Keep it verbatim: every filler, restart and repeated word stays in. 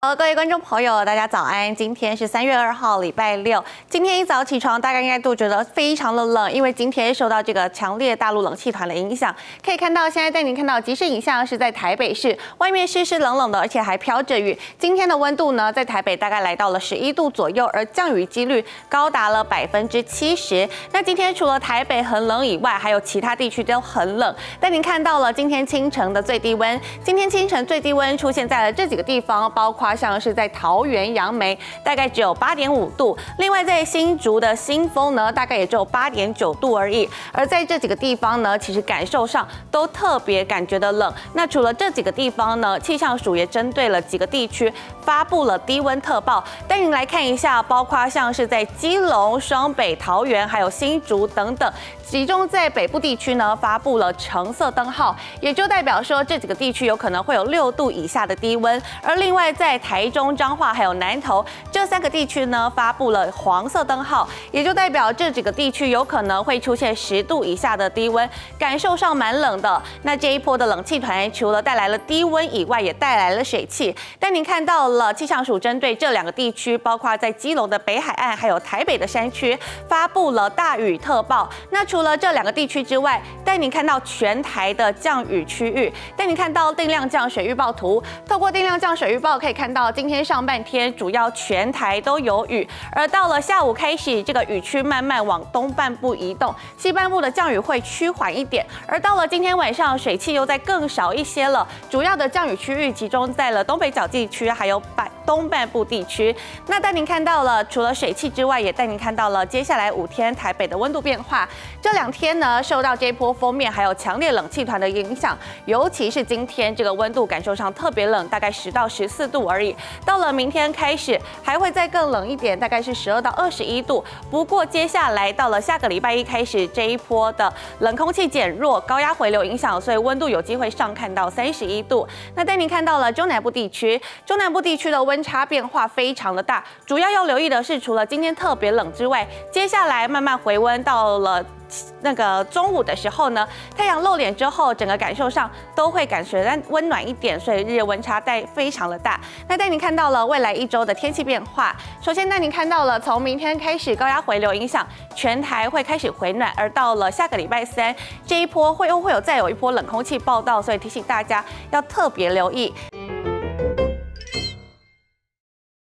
好，各位观众朋友，大家早安！今天是三月二号，礼拜六。今天一早起床，大家应该都觉得非常的冷，因为今天受到这个强烈大陆冷气团的影响。可以看到，现在带您看到即时影像是在台北市，外面湿湿冷冷的，而且还飘着雨。今天的温度呢，在台北大概来到了十一度左右，而降雨几率高达了百分之七十。那今天除了台北很冷以外，还有其他地区都很冷。带您看到了今天清晨的最低温，今天清晨最低温出现在了这几个地方，包括像是在桃园杨梅，大概只有八点五度；另外在新竹的新丰呢，大概也只有八点九度而已。而在这几个地方呢，其实感受上都特别感觉的冷。那除了这几个地方呢，气象署也针对了几个地区发布了低温特报。带您来看一下，包括像是在基隆、双北、桃园，还有新竹等等。其中在北部地区呢，发布了橙色灯号，也就代表说这几个地区有可能会有六度以下的低温。而另外在台中、彰化还有南投这三个地区呢，发布了黄色灯号，也就代表这几个地区有可能会出现十度以下的低温，感受上蛮冷的。那这一波的冷气团除了带来了低温以外，也带来了水汽。但您看到了气象署针对这两个地区，包括在基隆的北海岸还有台北的山区，发布了大雨特报。那除了这两个地区之外，带您看到全台的降雨区域，带您看到定量降水预报图。透过定量降水预报可以看到，今天上半天主要全台都有雨，而到了下午开始，这个雨区慢慢往东半部移动，西半部的降雨会趋缓一点。而到了今天晚上，水汽又再更少一些了，主要的降雨区域集中在了东北角地区，还有北东半部地区。那带您看到了，除了水汽之外，也带您看到了接下来五天台北的温度变化。这两天呢，受到这一波锋面还有强烈冷气团的影响，尤其是今天这个温度感受上特别冷，大概十到十四度而已。到了明天开始还会再更冷一点，大概是十二到二十一度。不过接下来到了下个礼拜一开始，这一波的冷空气减弱，高压回流影响，所以温度有机会上看到三十一度。那带您看到了中南部地区，中南部地区的温差变化非常的大，主要要留意的是，除了今天特别冷之外，接下来慢慢回温到了那个中午的时候呢，太阳露脸之后，整个感受上都会感觉温暖一点，所以日夜温差带非常的大。那带您看到了未来一周的天气变化。首先带您看到了，从明天开始高压回流影响，全台会开始回暖，而到了下个礼拜三，这一波会又会有再有一波冷空气报道，所以提醒大家要特别留意。